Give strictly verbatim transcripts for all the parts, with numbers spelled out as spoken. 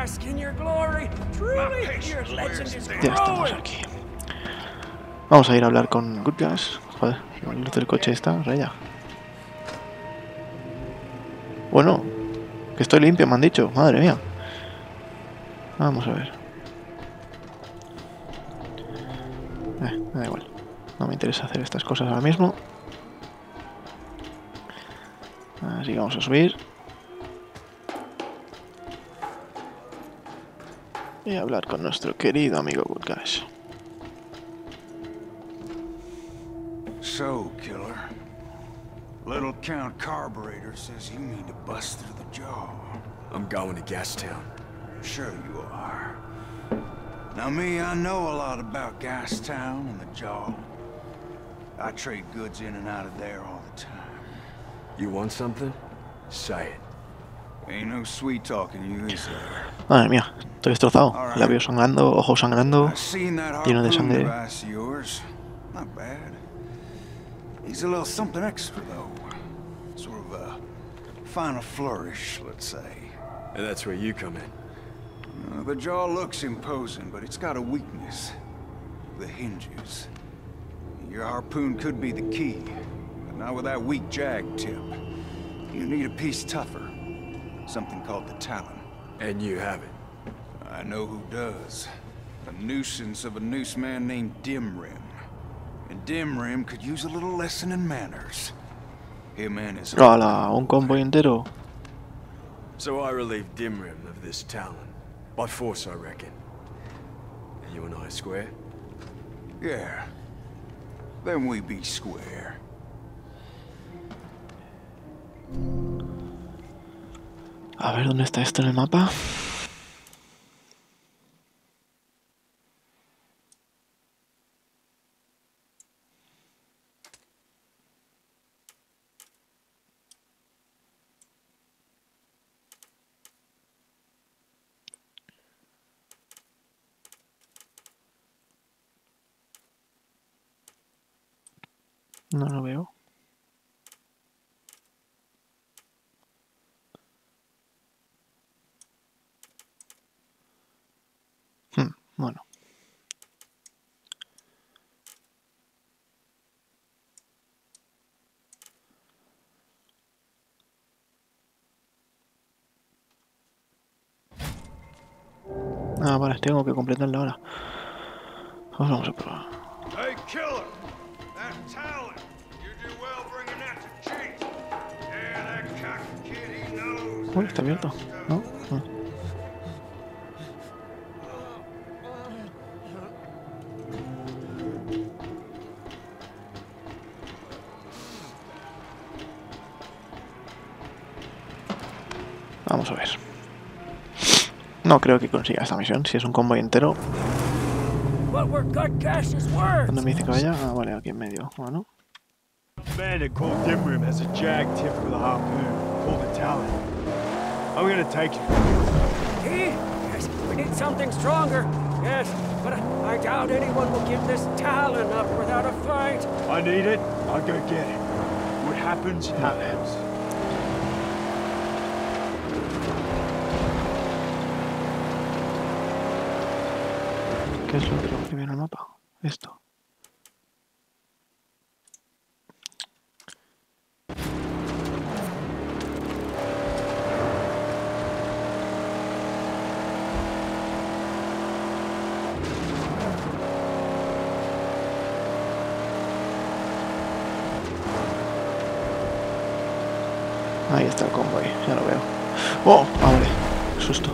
Ya estamos aquí. Vamos a ir a hablar con Good Gas. Joder, la luz del coche está raya. Bueno, que estoy limpio, me han dicho. Madre mía. Vamos a ver. Eh, me da igual. No me interesa hacer estas cosas ahora mismo. Así que vamos a subir. Y hablar con nuestro querido amigo Good Gas. So, killer, Little Count Carburetor says you need to bust through the jaw. I'm going to Gastown. Sure you are. Now me, I know a lot about Gastown and the jaw. I trade goods in and out of there all the time. You want something? Say it. Ain't no sweet talking you, is there? Madre mía, estoy destrozado. Labios sangrando, ojos sangrando, lleno de sangre. Not bad. He's a little something extra, though. Sort of a final flourish, let's say. And that's where you come in. Uh, the jaw looks imposing, but it's got a weakness. The hinges. Your harpoon could be the key, but not with that weak jag tip. You need a piece tougher. Something called the Talon. And you have it. I know who does. A nuisance of a noose man named Dimrim. And Dimrim could use a little lesson in manners. Him and his... ¡Hala! Un convoy entero. So I relieved Dimrim of this Talon. By force, I reckon. And you and I square? Yeah. Then we be square. A ver, ¿dónde está esto en el mapa? No lo veo. Hmm, bueno. Ah, vale, tengo que completarla ahora. Pues vamos a probar. Hey, killer! That Talon! You do well bringing that to Chief. Yeah, that cocky kid, he knows. Uy, está abierto. ¿No? No. Vamos a ver. No creo que consiga esta misión, si es un convoy entero. ¿Dónde me dice que vaya? Ah, vale, aquí en medio. Bueno. Bandit called Dimrim has a jag tip with a harpoon, called the Talon. I'm gonna take you. Yes, we need something stronger. Yes, but I doubt anyone will give this Talon up without a fight. I need it, I'll go get it. What happens, happens. ¿Qué es lo que viene en el mapa? Esto. Ahí está el convoy, ya lo veo. ¡Oh! Ah, vale. Susto.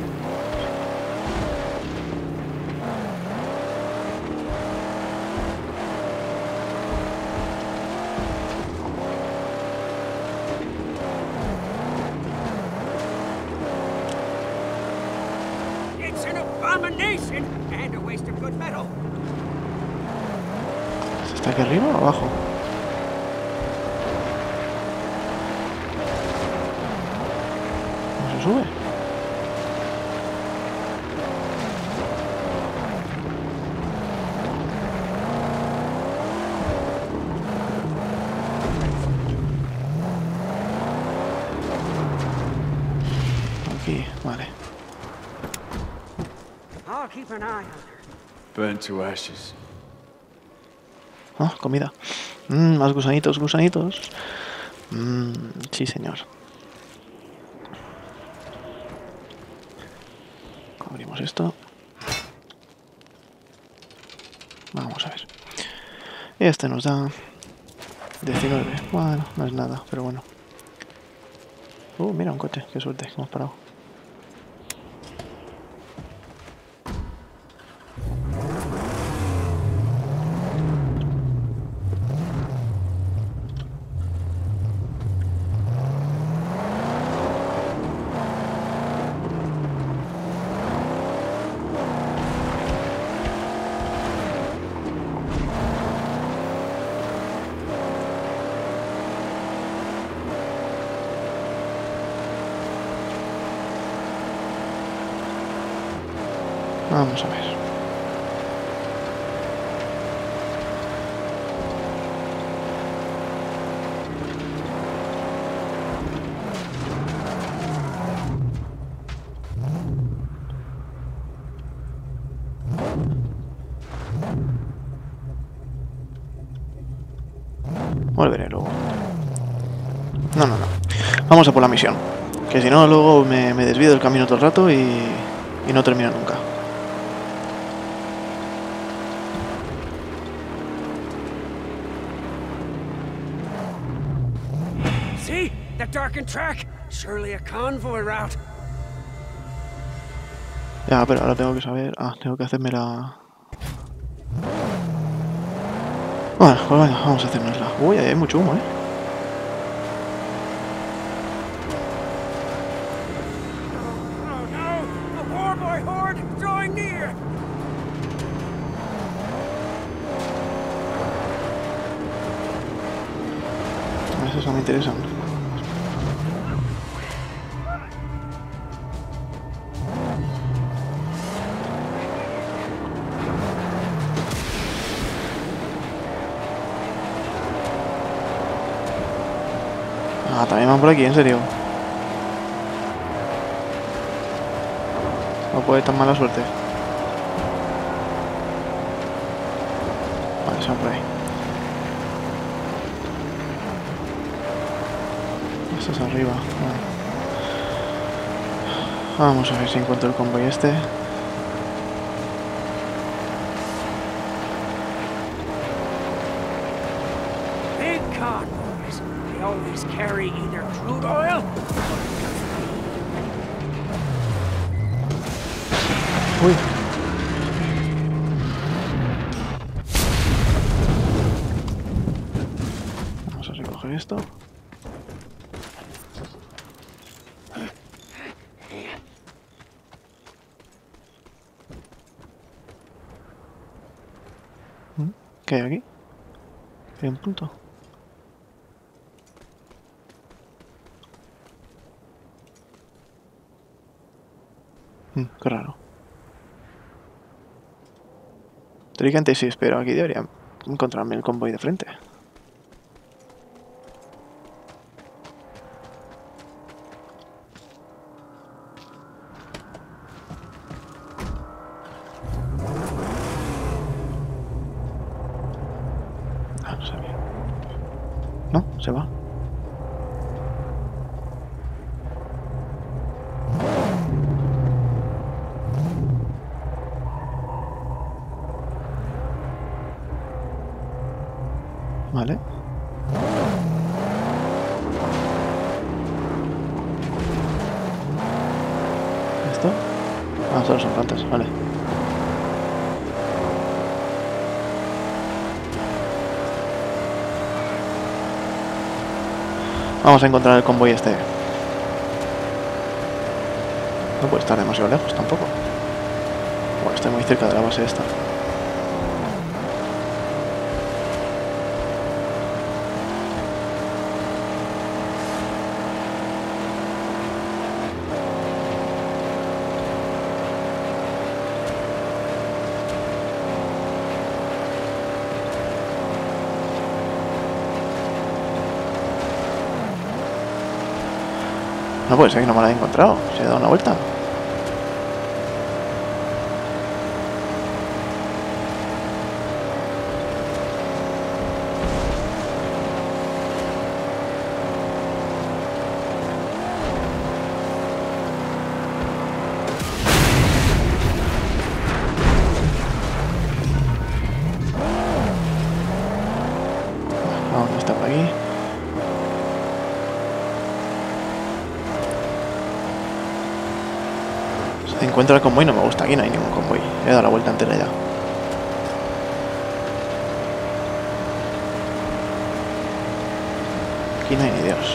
It's an abomination and a waste of good metal. ¿Está aquí arriba o abajo? ¿No se sube? Aquí, vale. I'll keep an eye on her. Burnt to ashes. Ah, comida. Mm, más gusanitos, gusanitos. Mm, sí, señor. Abrimos esto. Vamos a ver. Este nos da diecinueve. Bueno, no es nada, pero bueno. Uh, mira un coche. Qué suerte que hemos parado. Vamos a ver. Volveré luego. No, no, no. Vamos a por la misión. Que si no, luego me, me desvío del camino todo el rato y, y no termino nunca. See? That darkened track? Surely a convoy route. Ya, pero ahora tengo que saber... Ah, tengo que hacerme la... Bueno, pues venga, vamos a hacérnosla. Uy, ahí hay mucho humo, ¿eh? Oh no! A warboy horde drawing near! Esos me interesan. Ah, también van por aquí, en serio. No puede tan mala suerte. Vale, son por ahí. Esto es arriba. Vale. Vamos a ver si encuentro el convoy este. Big convoys. They always carry either crude oil. Uy. Vamos a recoger esto. ¿Qué hay aquí? Hay un punto. Mm, qué raro. Teóricamente sí, pero aquí debería encontrarme el convoy de frente. Ah, no sabía. No, se va. Vale. ¿Esto? Ah, solo son plantas, vale. Vamos a encontrar el convoy este. No puede estar demasiado lejos tampoco. Bueno, estoy muy cerca de la base esta. No puede ser que no me la haya encontrado. Se ha dado una vuelta. Encuentro el convoy, no me gusta. Aquí no hay ningún convoy. He dado la vuelta entera ya. Aquí no hay ni Dios.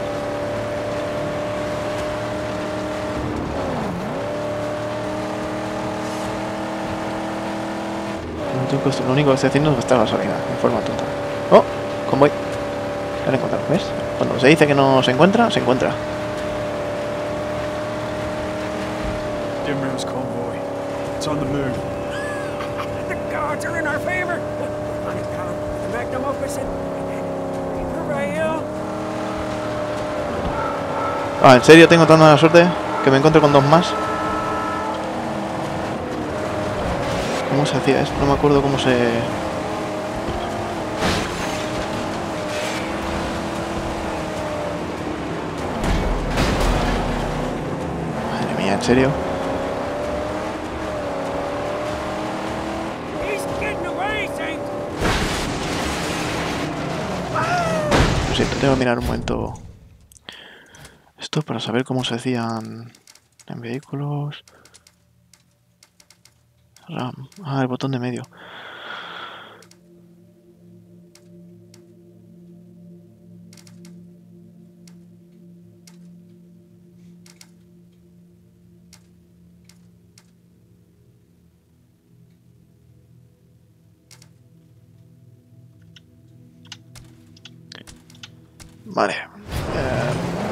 Lo único que estoy haciendo es gastar gasolina de forma tonta. ¡Oh! Convoy. Ya lo he encontrado, ¿ves? Cuando se dice que no se encuentra, se encuentra. Dimrim's convoy. It's on the move. The gods are in our favor. The magnum opus and Rael. Ah, ¿en serio tengo tan mala suerte que me encuentro con dos más? ¿Cómo se hacía esto? No me acuerdo cómo se... Madre mía, ¿en serio? Lo siento, tengo que mirar un momento esto para saber cómo se hacían en vehículos. RAM. Ah, el botón de medio. Vale. Eh...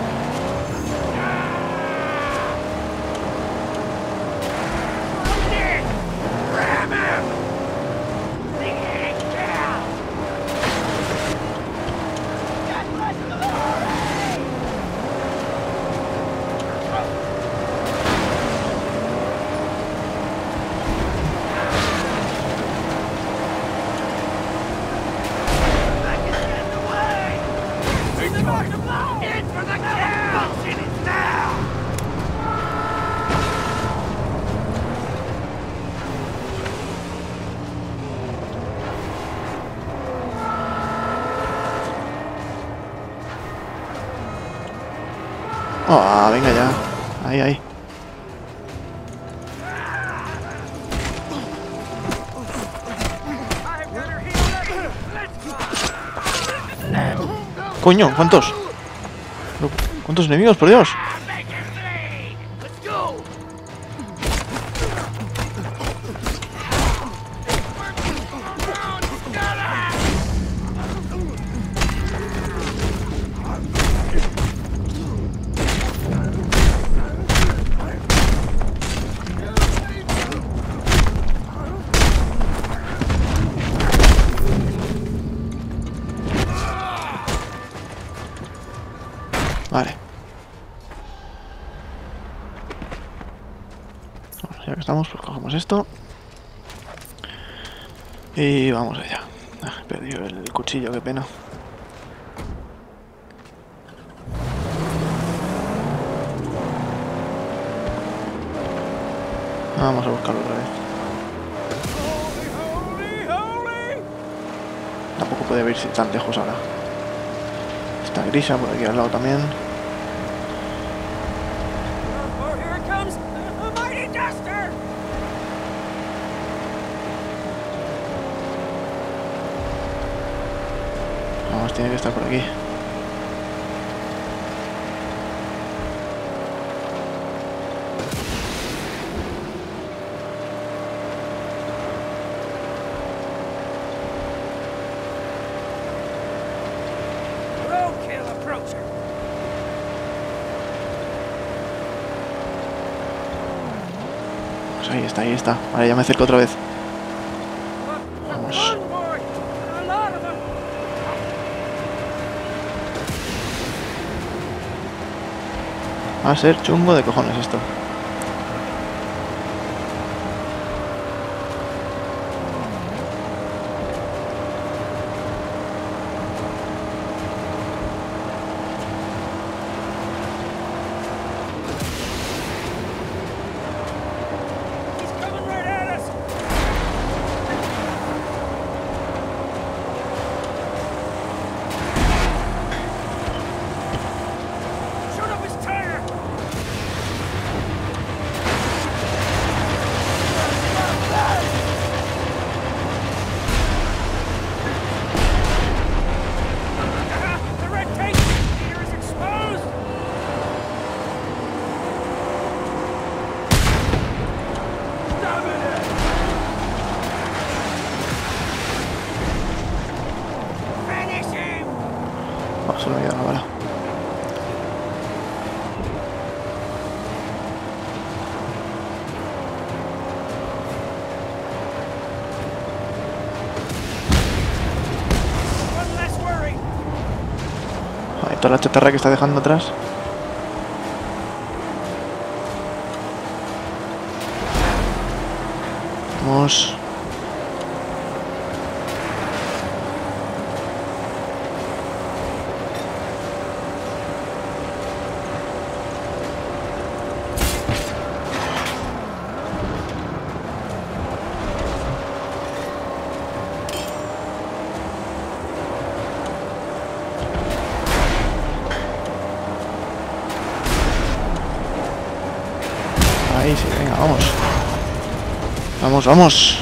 Oh, venga ya. Ahí, ahí. Coño, ¿cuántos? ¿Cuántos enemigos, por Dios? Vale. Bueno, ya que estamos, pues cogemos esto. Y vamos allá. Ah, he perdido el cuchillo, qué pena. Vamos a buscarlo otra vez. Tampoco puede verse tan lejos ahora. Está Grisha por aquí al lado también. Vamos, tiene que estar por aquí. Pues ahí está, ahí está. Vale, ya me acerco otra vez. Vamos. Va a ser chungo de cojones esto. solo me queda una bala. Ay, toda la chatarra que está dejando atrás. Vamos. Ahí sí, venga, vamos. Vamos, vamos.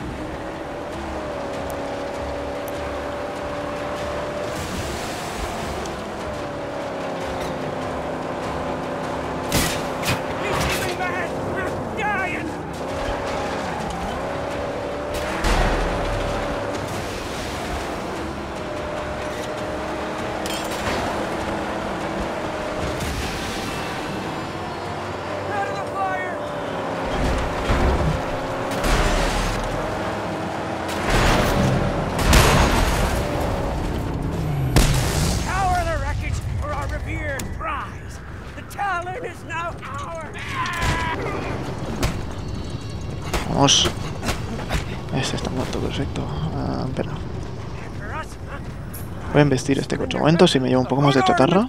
Vamos. Este está muerto, perfecto. Ah, espera. Voy a investir este coche. Un momento, si me llevo un poco más de chatarra.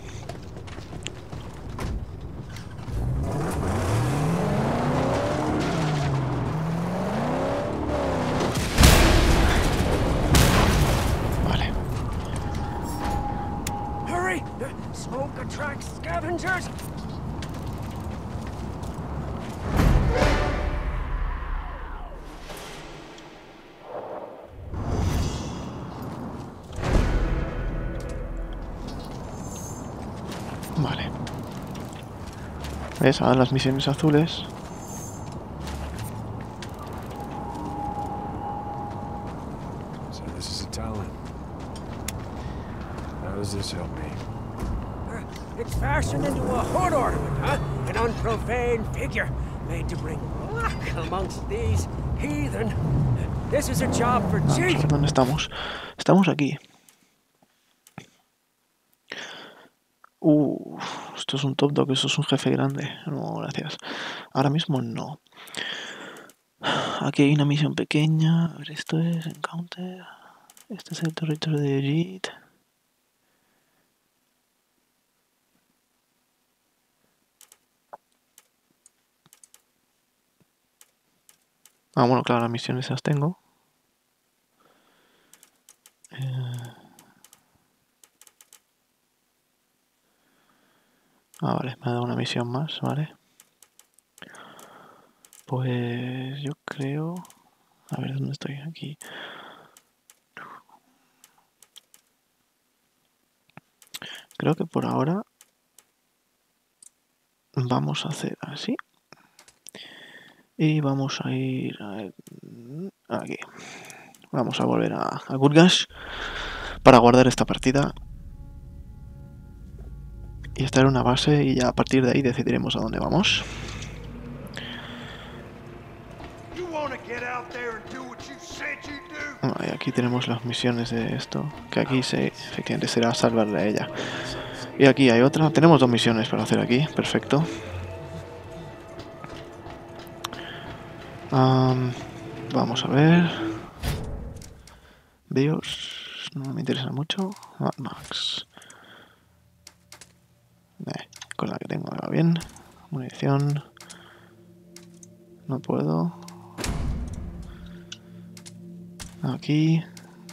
Vale. Hurry! Smoke attracts scavengers. Vale. ¿Ves? Ahora las misiones azules. So this is a talent. How does this help me? Uh, it's fashioned into a hood ornament, huh? An unprofane figure made to bring luck amongst these heathen. This is a job for G. Ah, ¿dónde estamos? Estamos aquí. Uh, esto es un top dog, esto es un jefe grande. No, gracias. Ahora mismo no. Aquí hay una misión pequeña. A ver, esto es Encounter. Este es el territorio de Jit. Ah, bueno, claro, las misiones esas tengo. Eh... Ah, vale, me ha dado una misión más, vale. Pues yo creo... A ver, ¿dónde estoy? Aquí. Creo que por ahora vamos a hacer así. Y vamos a ir a... aquí. Vamos a volver a, a Gurgash para guardar esta partida. Y estar en una base y ya a partir de ahí decidiremos a dónde vamos. Bueno, y aquí tenemos las misiones de esto, que aquí se, efectivamente será salvarle a ella. Y aquí hay otra, tenemos dos misiones para hacer aquí, perfecto. Um, vamos a ver. Bios, no me interesa mucho. Mad Max. Eh, con la que tengo me va bien. Munición. No puedo. Aquí.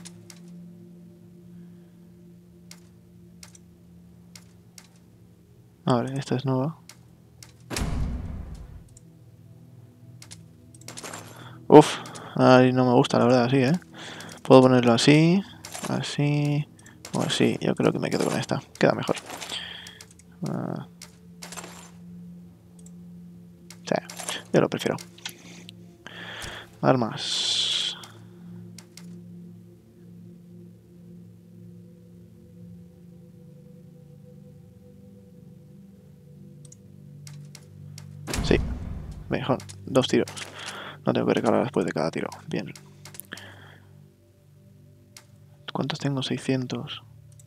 A ver, esta es nueva. Uf, ahí no me gusta la verdad, así, ¿eh? Puedo ponerlo así, así o así. Yo creo que me quedo con esta. Queda mejor. Uh, sí, yo lo prefiero. Armas. Mejor, dos tiros. No tengo que recargar después de cada tiro. Bien. ¿Cuántos tengo? seiscientos.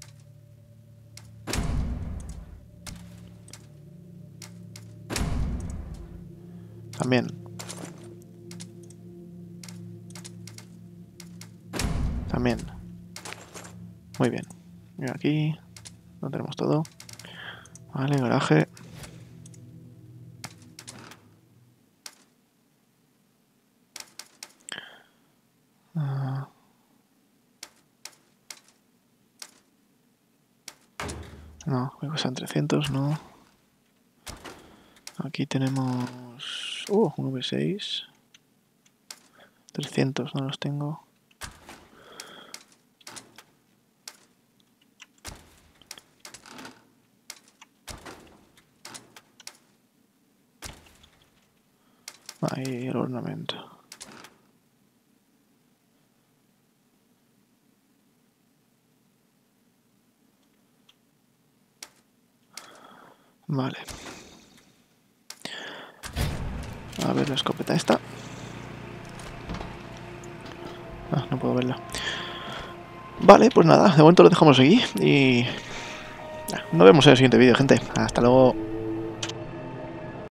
También. También. Muy bien. Mira aquí. Lo tenemos todo. Vale, garaje. Ah. No, me cuestan trescientos, no. Aquí tenemos... Uh, un V seis. trescientos, no los tengo. Ahí el ornamento. Vale. A ver la escopeta esta. Ah, no puedo verla. Vale, pues nada, de momento lo dejamos aquí y nos vemos en el siguiente vídeo, gente. Hasta luego.